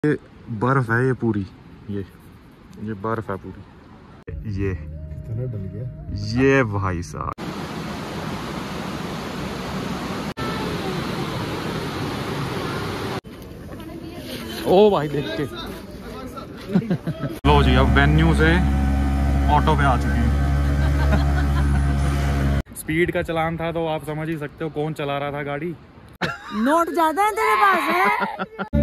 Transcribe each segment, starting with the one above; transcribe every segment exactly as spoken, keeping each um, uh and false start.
ये बर्फ है, ये पूरी ये ये बर्फ है पूरी। ये डल गया ये भाई साहब। ओ भाई देख के लो जी, अब वेन्यू से ऑटो पे आ चुके हैं। स्पीड का चलान था तो आप समझ ही सकते हो कौन चला रहा था गाड़ी। नोट ज्यादा है तेरे पास है?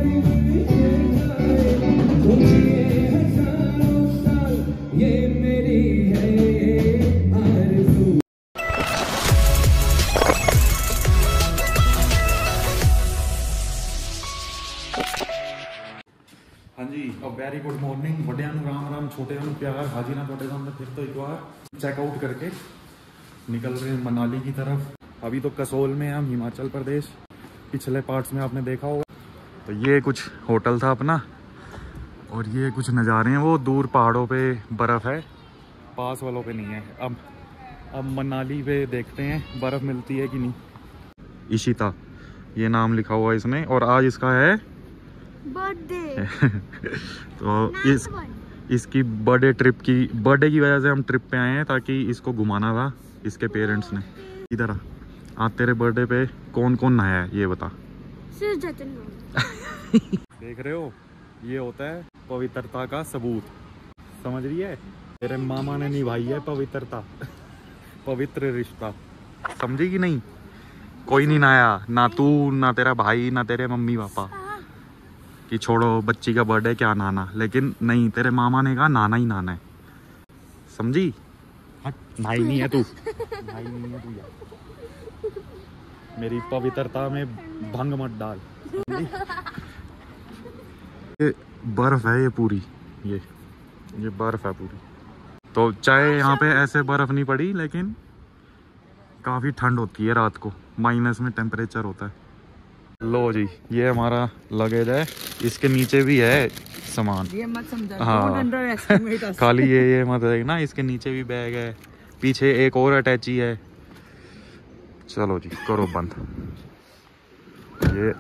हाँ जी, अब वेरी गुड मॉर्निंग। बड़िया राम राम, छोटे प्यार, हाजी ना छोटे सामने फिर तो एक बार चेकआउट करके निकल रहे हैं मनाली की तरफ। अभी तो कसोल में हम, हिमाचल प्रदेश। पिछले पार्ट्स में आपने देखा होगा। तो ये कुछ होटल था अपना और ये कुछ नज़ारे हैं। वो दूर पहाड़ों पे बर्फ़ है, पास वालों पे नहीं है। अब अब मनाली पे देखते हैं बर्फ़ मिलती है कि नहीं। इशिता ये नाम लिखा हुआ है इसने, और आज इसका है बर्थडे। तो इस इसकी बर्थडे ट्रिप की बर्थडे की वजह से हम ट्रिप पे आए हैं, ताकि इसको घुमाना था इसके पेरेंट्स ने। इधर आज तेरे बर्थडे पे कौन कौन नहाया है ये बता। सिर्फ जतिन। देख रहे हो, ये होता है पवित्रता का सबूत। समझ रही है, तेरे मामा ने निभाई है पवित्रता, पवित्र रिश्ता। समझी कि नहीं? कोई नहीं नहाया, ना तू ना तेरा भाई ना तेरे मम्मी पापा, कि छोड़ो बच्ची का बर्थडे क्या नहाना। लेकिन नहीं, तेरे मामा ने कहा नहाना ही नहाना है। समझी? नहाई नहीं है तू, नहाई नहीं है तू यार। मेरी पवित्रता में भंग मत डाल। ये बर्फ है, ये पूरी ये ये बर्फ है पूरी। तो चाहे यहाँ पे ऐसे बर्फ नहीं पड़ी, लेकिन काफी ठंड होती है रात को, माइनस में टेम्परेचर होता है। लो जी, ये हमारा लगेज है, इसके नीचे भी है सामान। ये मत समझा। हाँ खाली ये ये मत है ना, इसके नीचे भी बैग है, पीछे एक और अटैची है। चलो जी करो बंद ये।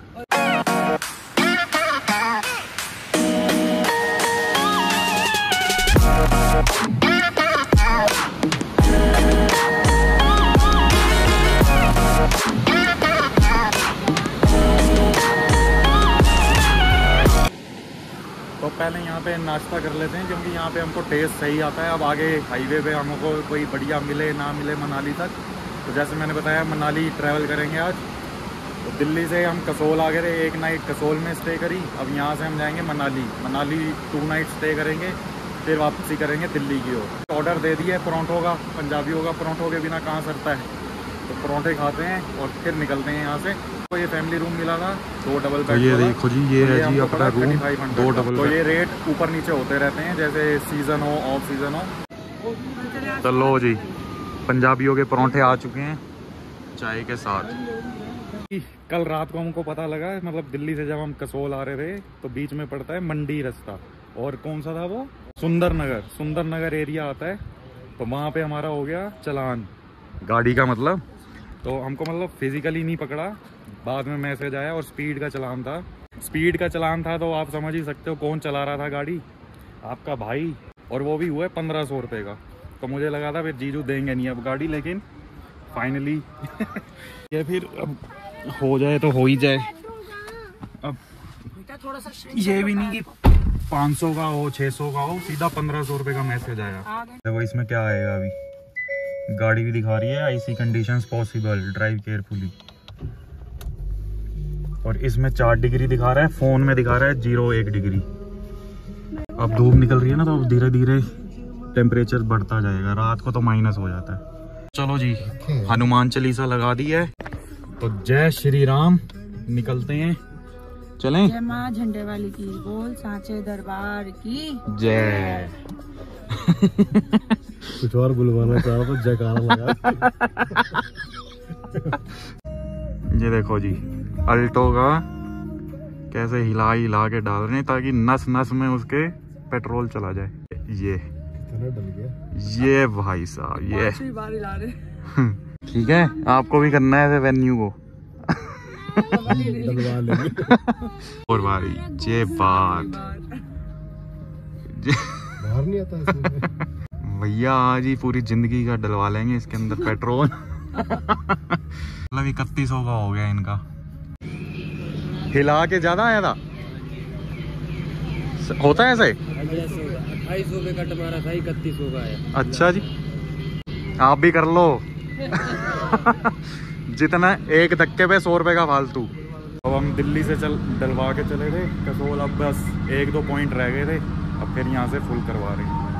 तो पहले यहाँ पे नाश्ता कर लेते हैं, क्योंकि यहाँ पे हमको टेस्ट सही आता है। अब आगे हाईवे पे हमको कोई बढ़िया मिले ना मिले मनाली तक। तो जैसे मैंने बताया, मनाली ट्रैवल करेंगे आज। तो दिल्ली से हम कसोल आ गए, एक नाइट कसोल में स्टे करी। अब यहाँ से हम जाएंगे Manali. Manali two night stay करेंगे, फिर वापसी करेंगे दिल्ली की ओर। ऑर्डर दे दिया है परोंठों का, पंजाबियों का। परोंठों के बिना कहाँ सरता है, तो परोंठे खाते हैं और फिर निकलते हैं यहाँ से। तो ये फैमिली रूम मिला था, दो डबल बेड। तो ये देखो जी, ये है जी अपना रूम, दो डबल। तो ये रेट ऊपर नीचे होते रहते हैं, जैसे सीजन हो ऑफ सीजन हो। तो लो जी, पंजाबियों के परोंठे आ चुके हैं चाय के साथ। कल रात को हमको पता लगा, मतलब दिल्ली से जब हम कसोल आ रहे थे तो बीच में पड़ता है मंडी रास्ता, और कौन सा था वो, सुंदर नगर। सुंदर नगर एरिया आता है। तो वहाँ पे हमारा हो गया चलान गाड़ी का, मतलब। तो हमको मतलब फिजिकली नहीं पकड़ा, बाद में मैसेज आया, और स्पीड का चलान था। स्पीड का चलान था तो आप समझ ही सकते हो कौन चला रहा था गाड़ी, आपका भाई। और वो भी हुआ है पंद्रह सौ रुपये का। तो मुझे लगा था फिर जीजू देंगे नहीं अब गाड़ी, लेकिन फाइनली ये फिर अब हो जाए तो हो ही जाए। अब ये भी नहीं कि पाँच सौ का हो, छः सौ का हो, सीधा पंद्रह सौ रुपये का मैसेज आया। देखो इसमें क्या आएगा अभी। गाड़ी भी दिखा रही है icy conditions possible, drive carefully. और इसमें चार डिग्री दिखा रहा है, फोन में दिखा रहा है जीरो एक डिग्री। अब धूप निकल रही है ना, तो अब धीरे धीरे टेम्परेचर बढ़ता जाएगा। रात को तो माइनस हो जाता है। चलो जी, हनुमान चालीसा लगा दी है, तो जय श्री राम, निकलते हैं। चलें? जय माँ झंडे वाली की, बोल सांचे दरबार की जय। कुछ और बुलवाना चाहो तो जयकारा लगा। ये देखो जी, अल्टो का कैसे हिला हिला के डाल रहे हैं, ताकि नस नस में उसके पेट्रोल चला जाए। ये डल गया ये भाई साहब, ये बार ला रहे। ठीक है, आपको भी करना है ऐसे वेन्यू को। डलवा लेंगे। और भाई ये बात बाहर नहीं आता इसमें। भैया आज ही पूरी जिंदगी का डलवा लेंगे इसके अंदर पेट्रोल। मतलब इकतीस सौ का हो गया इनका। हिला के ज्यादा आया था, होता है ऐसे। अट्ठाईस सौ पे कट मारा था, इकतीस सौ का आया। अच्छा जी, आप भी कर लो। जितना एक धक्के पे सौ रुपए का फालतू। अब हम दिल्ली से चल डलवा के चले गए कसोल, अब बस एक दो पॉइंट रह गए थे, अब फिर यहाँ से फुल करवा रहे हैं।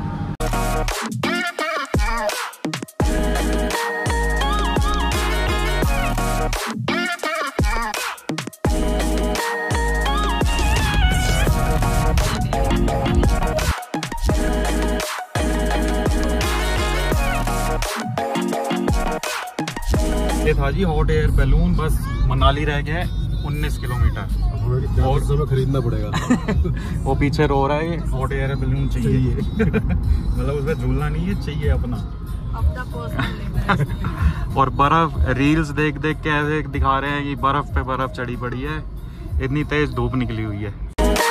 ये था जी हॉट एयर बैलून, बस मनाली रह गया है उन्नीस किलोमीटर और समय खरीदना पड़ेगा। वो पीछे रो रहा है, हॉट एयर बैलून चाहिए। मतलब उसमें झूलना नहीं है, चाहिए अपना। और बर्फ रील्स देख देख के ऐसे दिखा रहे हैं कि बर्फ पे बर्फ चढ़ी पड़ी है, इतनी तेज धूप निकली हुई है।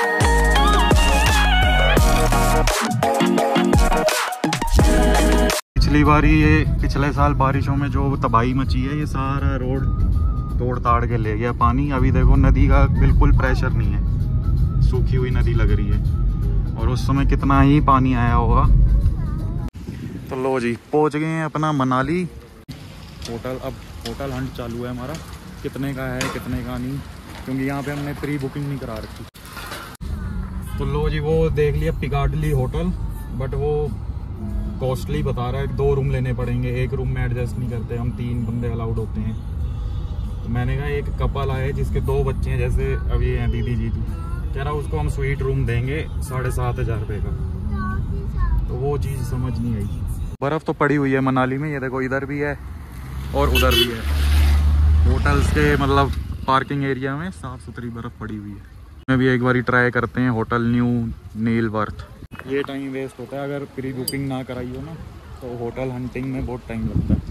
पिछली बारी ये पिछले साल बारिशों में जो तबाही मची है, ये सारा रोड तोड़ ताड़ के ले गया पानी। अभी देखो नदी का बिल्कुल प्रेशर नहीं है, सूखी हुई नदी लग रही है। और उस समय कितना ही पानी आया होगा। तो लो जी पहुंच गए हैं अपना मनाली होटल। अब होटल हंट चालू है हमारा, कितने का है कितने का नहीं, क्योंकि यहाँ पे हमने प्री बुकिंग नहीं करा रखी। तो लो जी वो देख लिया पिकाडली होटल, बट वो कॉस्टली बता रहा है, दो रूम लेने पड़ेंगे, एक रूम में एडजस्ट नहीं करते, हम तीन बंदे अलाउड होते हैं। तो मैंने कहा एक कपल आए जिसके दो बच्चे हैं, जैसे अभी हैं दीदी जी थी, कह रहा उसको हम स्वीट रूम देंगे साढ़े सात हज़ार रुपये का। तो वो चीज़ समझ नहीं आई। बर्फ़ तो पड़ी हुई है मनाली में, ये देखो इधर भी है और उधर भी है। होटल्स के मतलब पार्किंग एरिया में साफ़ सुथरी बर्फ़ पड़ी हुई है। मैं भी एक बार ट्राई करते हैं होटल न्यू नीलवर्थ। ये टाइम वेस्ट होता है अगर प्री बुकिंग ना कराई हो ना, तो होटल हंटिंग में बहुत टाइम लगता है।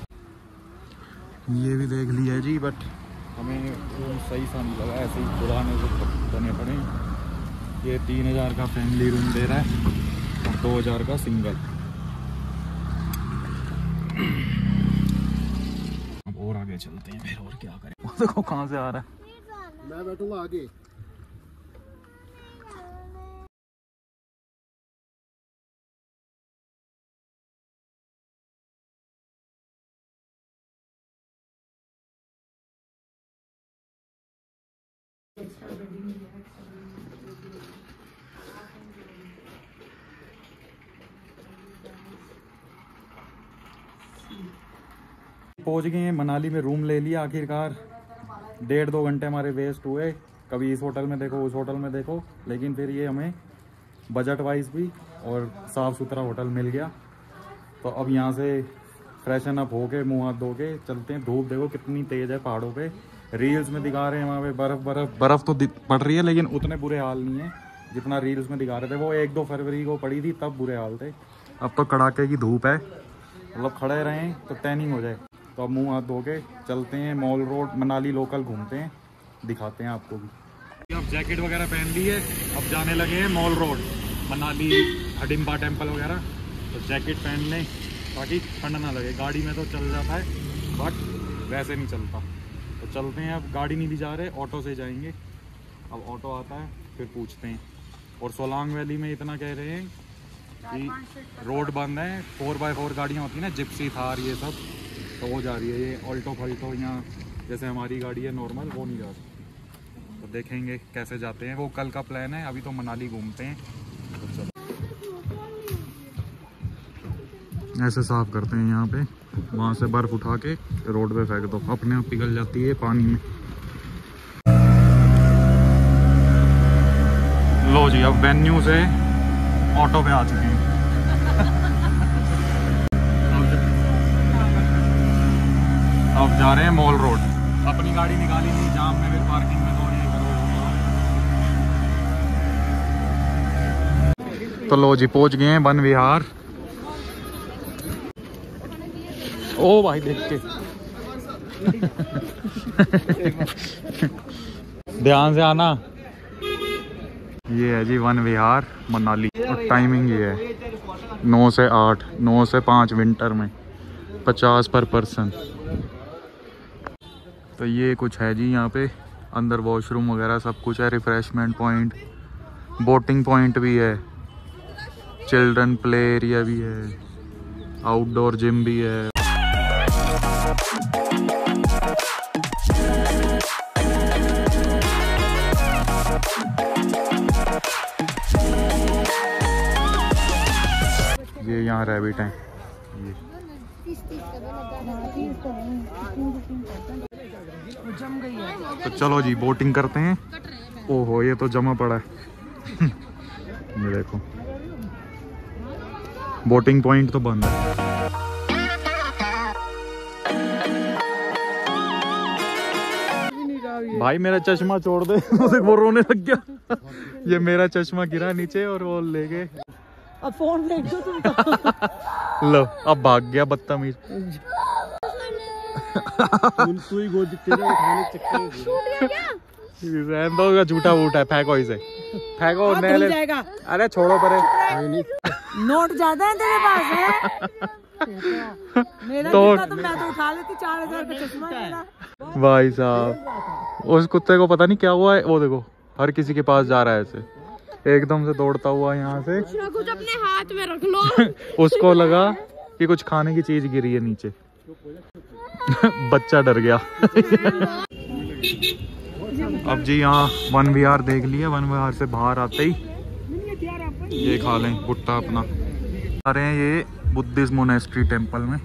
ये भी देख लिया है जी, बट हमें रूम सही सा नहीं लगा, ऐसे ही पुराने से बने पड़े। ये तीन हज़ार का फैमिली रूम दे रहा है और दो हज़ार का सिंगल। अब और आगे चलते हैं फिर, और क्या करें। देखो कहाँ से आ रहा है। मैं बैठूंगा आगे। पहुंच गए हैं मनाली में, रूम ले लिया आखिरकार। डेढ़ दो घंटे हमारे वेस्ट हुए, कभी इस होटल में देखो उस होटल में देखो, लेकिन फिर ये हमें बजट वाइज भी और साफ़ सुथरा होटल मिल गया। तो अब यहाँ से फ्रेशन अप होके मुँह हाथ धो के चलते हैं। धूप देखो कितनी तेज़ है पहाड़ों पे, रील्स में दिखा रहे हैं वहाँ पे बर्फ़ बर्फ़ बर्फ़ तो पड़ रही है, लेकिन उतने बुरे हाल नहीं है जितना रील्स में दिखा रहे थे। वो एक दो फरवरी को पड़ी थी तब बुरे हाल थे, अब तो कड़ाके की धूप है, मतलब खड़े रहें तो टैनिंग हो जाए। तो अब मुंह हाथ धो के चलते हैं मॉल रोड, मनाली लोकल घूमते हैं, दिखाते हैं आपको भी। अब जैकेट वगैरह पहन ली है, अब जाने लगे हैं mall road, Manali Hadimba temple वगैरह। तो जैकेट पहन लें ताकि ठंड ना लगे। गाड़ी में तो चल जाता है बट वैसे नहीं चलता। तो चलते हैं, अब गाड़ी नहीं भी जा रहे, ऑटो से जाएंगे। अब ऑटो आता है फिर पूछते हैं। और सोलांग वैली में इतना कह रहे हैं कि रोड बंद है, फोर बाई फोर गाड़ियाँ होती हैं ना, जिप्सी थार ये सब, तो वो जा रही है। ये ऑल्टो फल्टो यहाँ जैसे हमारी गाड़ी है नॉर्मल, वो नहीं जा रही। तो देखेंगे कैसे जाते हैं, वो कल का प्लान है। अभी तो मनाली घूमते हैं। तो चलो ऐसे साफ करते हैं यहाँ पे, वहाँ से बर्फ़ उठा के रोड पे फेंक दो, अपने आप पिघल जाती है पानी में। लो जी अब वेन्यू से ऑटो पे आ चुके हैं। अब जा रहे हैं मॉल रोड। अपनी गाड़ी निकाली नहीं, जाम में फिर पार्किंग में तो ये करो। तो लो जी पहुंच गए हैं वन विहार। ओ भाई देख के ध्यान से आना। ये है जी वन विहार मनाली और टाइमिंग ये है नौ से आठ, नौ से पाँच विंटर में, पचास पर पर्सन। तो ये कुछ है जी यहाँ पे अंदर वॉशरूम वगैरह सब कुछ है, रिफ्रेशमेंट पॉइंट, बोटिंग पॉइंट भी है, चिल्ड्रन प्ले एरिया भी है, आउटडोर जिम भी है। ये यहाँ रैबिट हैं ये। जम गई है। तो चलो जी बोटिंग करते हैं। ओहो ये तो जमा पड़ा है। ये देखो बोटिंग पॉइंट तो बंद है। भाई मेरा चश्मा छोड़ दे। वो रोने लग गया। ये मेरा चश्मा गिरा नीचे और वो ले गए। अब फोन देख दो तुम तो। लो अब भाग गया बदतमीज। तू ही गोद तेरा उठाने के चक्कर में रहने दो, झूठा बूटा है, फेंको इसे, फेंको। हाथ धुल जाएगा। अरे छोड़ो परे। नोट ज्यादा है तेरे पास है? मेरा तो, तो मैं तो उठा लेती, चार हजार का चश्मा है मेरा। भाई साहब उस कुत्ते को पता नहीं क्या हुआ है, वो देखो हर किसी के पास जा रहा है ऐसे, एकदम से दौड़ता हुआ यहाँ से। कुछ अपने हाथ में रख लो। उसको लगा कि कुछ खाने की चीज गिरी है नीचे। बच्चा डर गया। अब जी यहाँ वन विहार देख लिया। वन विहार से बाहर आते ही ये खा लें भुट्टा अपना। आ रहे हैं ये बुद्धिस्ट मोनेस्ट्री टेम्पल में।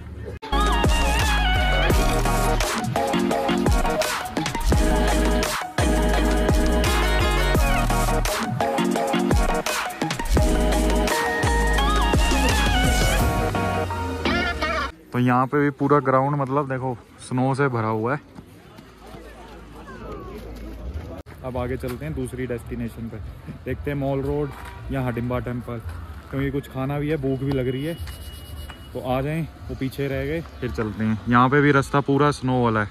तो यहाँ पे भी पूरा ग्राउंड मतलब देखो स्नो से भरा हुआ है। अब आगे चलते हैं दूसरी डेस्टिनेशन पे, देखते हैं मॉल रोड या हडिम्बा टेम्पल, क्योंकि कुछ खाना भी है, भूख भी लग रही है। तो आ जाएं, वो पीछे रह गए, फिर चलते हैं। यहाँ पे भी रास्ता पूरा स्नो वाला है।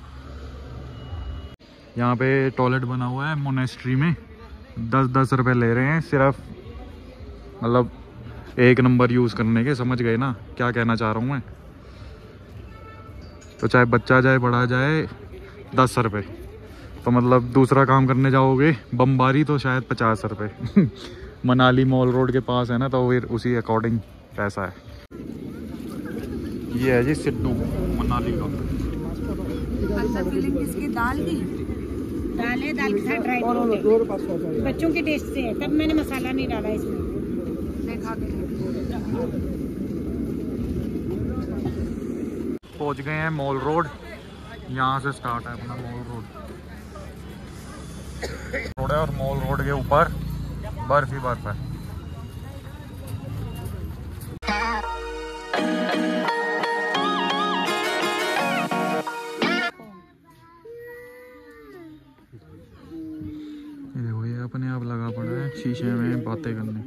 यहाँ पे टॉयलेट बना हुआ है मोनेस्ट्री में, दस दस रुपए ले रहे हैं सिर्फ, मतलब एक नंबर यूज़ करने के। समझ गए ना क्या कहना चाह रहा हूँ मैं? तो चाहे बच्चा जाए बड़ा जाए दस रुपये, तो मतलब दूसरा काम करने जाओगे बमबारी तो शायद पचास रुपये। मनाली मॉल रोड के पास है ना, तो फिर उसी अकॉर्डिंग पैसा है। ये है जी सिड्डू मनाली का। किसकी दाल की दाल है, दाल के साथ ड्राई फ्रूट बच्चों के टेस्ट से है, तब मैंने मसाला नहीं डाला इसमें। देखा पहुंच गए हैं मॉल रोड। यहाँ से स्टार्ट है अपना मॉल रोड। रोड है और मॉल रोड के ऊपर बर्फ ही बर्फ है। ये देखो ये अपने आप लगा पड़ा है शीशे में बातें करने।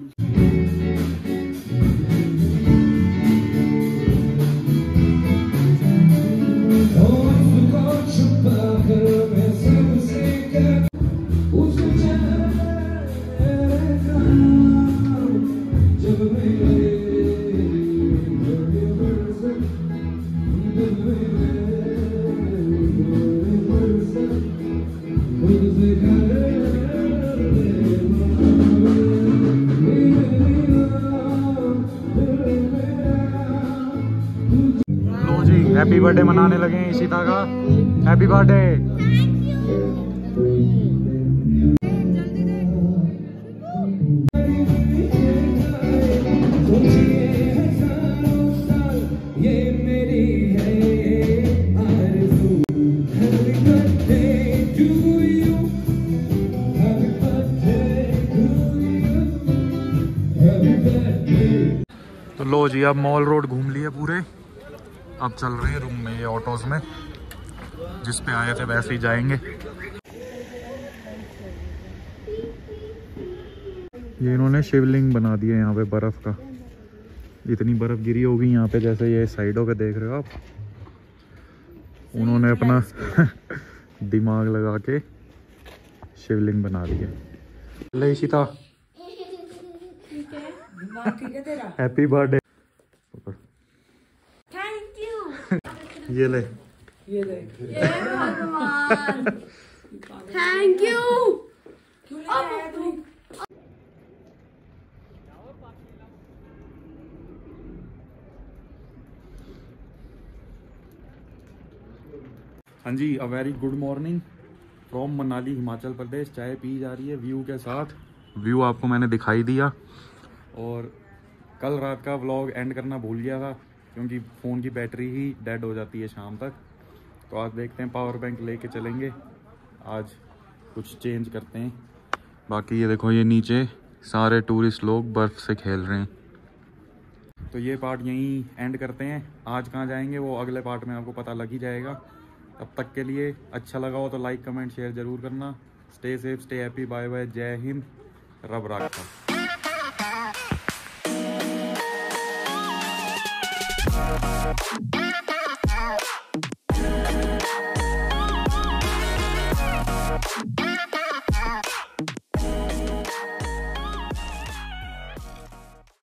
हैप्पी बर्थडे मनाने लगे हैं इशिता का। Happy birthday. तो लो जी अब मॉल रोड घूम लिए पूरे। अब चल रहे हैं रूम में, ये ऑटोज में जिस पे आए थे वैसे ही जाएंगे। ये इन्होंने शिवलिंग बना दिया यहाँ पे बर्फ का। इतनी बर्फ गिरी होगी यहाँ पे, जैसे ये साइडों पे देख रहे हो आप। उन्होंने अपना दिमाग लगा के शिवलिंग बना दिया। ले Ishita, happy birthday. Thank you. ये ले, ये ले। Thank you. हाँ जी, a very good morning from Manali Himachal Pradesh. चाय पी जा रही है व्यू के साथ। व्यू आपको मैंने दिखाई दिया, और कल रात का व्लॉग एंड करना भूल गया था क्योंकि फ़ोन की बैटरी ही डेड हो जाती है शाम तक। तो आज देखते हैं, पावर बैंक लेके चलेंगे, आज कुछ चेंज करते हैं। बाकी ये देखो, ये नीचे सारे टूरिस्ट लोग बर्फ़ से खेल रहे हैं। तो ये पार्ट यहीं एंड करते हैं। आज कहाँ जाएंगे वो अगले पार्ट में आपको पता लग ही जाएगा। तब तक के लिए अच्छा लगा हो तो लाइक कमेंट शेयर ज़रूर करना। Stay safe, stay happy, bye bye, जय हिंद, रब राखा।